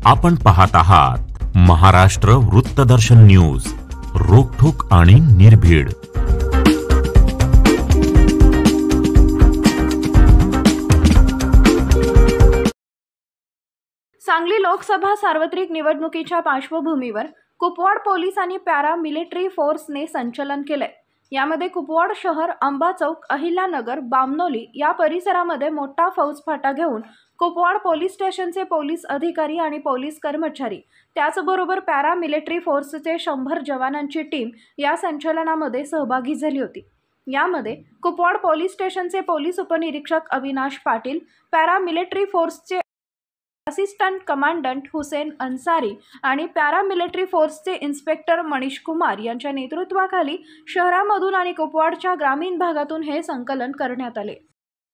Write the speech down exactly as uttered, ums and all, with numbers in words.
आपण पाहत आहात महाराष्ट्र वृत्तदर्शन न्यूज, रोखठोक आणि निर्भीड। सांगली लोकसभा सार्वत्रिक निवडणुकीच्या पार्श्वभूमीवर कुपवाड पोलीस आणि पॅरा मिलिटरी फोर्सने संचलन केले। यामध्ये कुपवाड शहर, अंबा चौक, अहिल्यानगर, बामनोली या परिसरामध्ये मोठा फौजफाटा घेऊन कुपवाड पोलीस स्टेशनचे पोलीस अधिकारी आणि पोलीस कर्मचारी, त्याचबरोबर पॅरा मिलिटरी फोर्सचे शंभर जवानांची टीम या संचलनामध्ये सहभागी झाली होती। यामध्ये कुपवाड पोलीस स्टेशनचे पोलीस उपनिरीक्षक अविनाश पाटील, पॅरा मिलिटरी फोर्सचे असिस्टंट कमांडंट हुसेन अन्सारी आणि पॅरा मिलिटरी फोर्सचे इन्स्पेक्टर मनीष कुमार यांच्या नेतृत्वाखाली शहरामधून आणि कुपवाडच्या ग्रामीण भागातून हे संकलन करण्यात आले।